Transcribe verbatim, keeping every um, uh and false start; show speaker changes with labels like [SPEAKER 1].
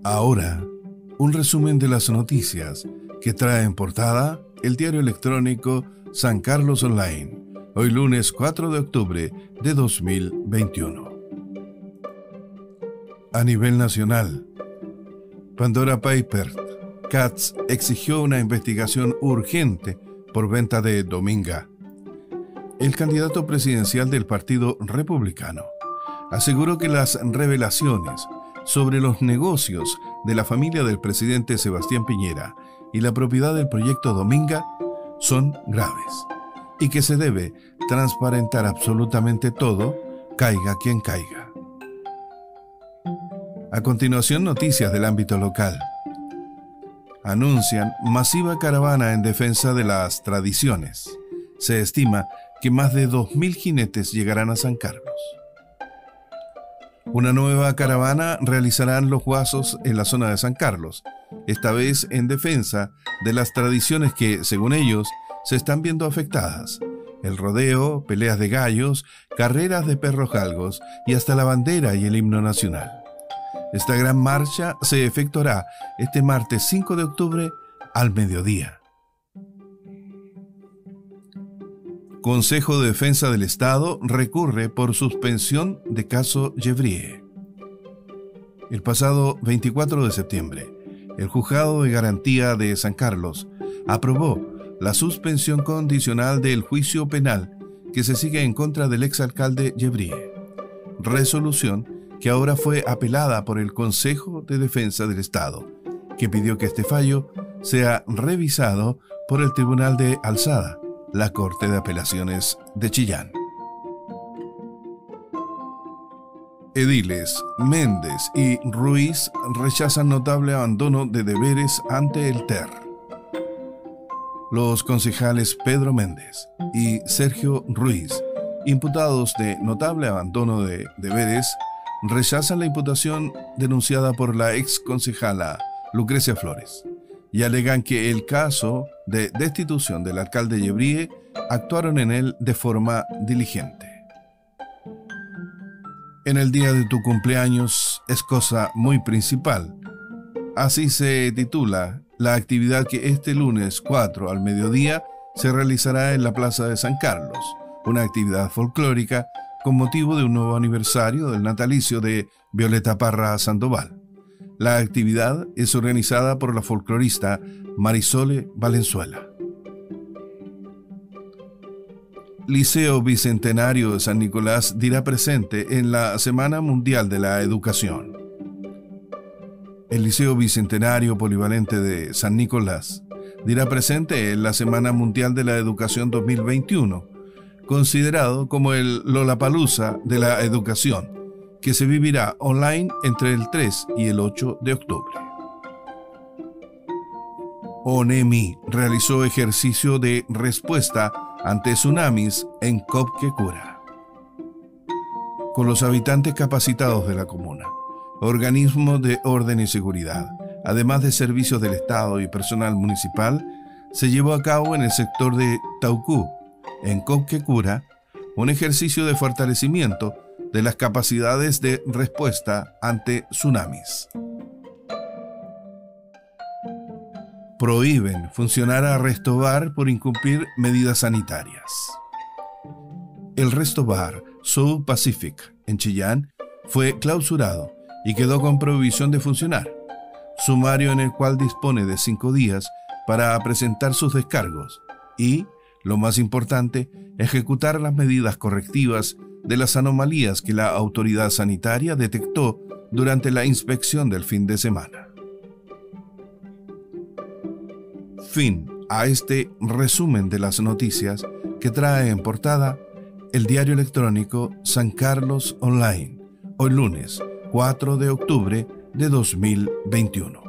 [SPEAKER 1] Ahora, un resumen de las noticias que trae en portada el diario electrónico San Carlos Online, hoy lunes cuatro de octubre de dos mil veintiuno. A nivel nacional, Pandora Papers, Katz exigió una investigación urgente por venta de Dominga. El candidato presidencial del Partido Republicano aseguró que las revelaciones sobre los negocios de la familia del presidente Sebastián Piñera y la propiedad del proyecto Dominga son graves y que se debe transparentar absolutamente todo, caiga quien caiga. A continuación, noticias del ámbito local. Anuncian masiva caravana en defensa de las tradiciones. Se estima que más de dos mil jinetes llegarán a San Carlos. Una nueva caravana realizarán los guasos en la zona de San Carlos, esta vez en defensa de las tradiciones que, según ellos, se están viendo afectadas. El rodeo, peleas de gallos, carreras de perros galgos y hasta la bandera y el himno nacional. Esta gran marcha se efectuará este martes cinco de octubre al mediodía. Consejo de Defensa del Estado recurre por suspensión de caso Yebrie. El pasado veinticuatro de septiembre, el Juzgado de Garantía de San Carlos aprobó la suspensión condicional del juicio penal que se sigue en contra del exalcalde Yebrie. Resolución que ahora fue apelada por el Consejo de Defensa del Estado, que pidió que este fallo sea revisado por el Tribunal de Alzada, la Corte de Apelaciones de Chillán. Ediles Méndez y Ruiz rechazan notable abandono de deberes ante el T E R. Los concejales Pedro Méndez y Sergio Ruiz, imputados de notable abandono de deberes, rechazan la imputación denunciada por la ex concejala Lucrecia Flores y alegan que el caso de destitución del alcalde Yebrie actuaron en él de forma diligente. En el día de tu cumpleaños es cosa muy principal. Así se titula la actividad que este lunes cuatro al mediodía se realizará en la Plaza de San Carlos, una actividad folclórica con motivo de un nuevo aniversario del natalicio de Violeta Parra Sandoval. La actividad es organizada por la folclorista Marisole Valenzuela. Liceo Bicentenario de San Nicolás dirá presente en la Semana Mundial de la Educación. El Liceo Bicentenario Polivalente de San Nicolás dirá presente en la Semana Mundial de la Educación dos mil veintiuno, considerado como el Lollapalooza de la educación, que se vivirá online entre el tres y el ocho de octubre. ONEMI realizó ejercicio de respuesta ante tsunamis en Copquecura. Con los habitantes capacitados de la comuna, organismos de orden y seguridad, además de servicios del Estado y personal municipal, se llevó a cabo en el sector de Taucú, en Copquecura, un ejercicio de fortalecimiento de las capacidades de respuesta ante tsunamis. Prohíben funcionar a Resto Bar por incumplir medidas sanitarias. El Resto Bar South Pacific en Chillán fue clausurado y quedó con prohibición de funcionar, sumario en el cual dispone de cinco días para presentar sus descargos y, lo más importante, ejecutar las medidas correctivas de las anomalías que la autoridad sanitaria detectó durante la inspección del fin de semana. Fin a este resumen de las noticias que trae en portada el diario electrónico San Carlos Online, hoy lunes cuatro de octubre de dos mil veintiuno.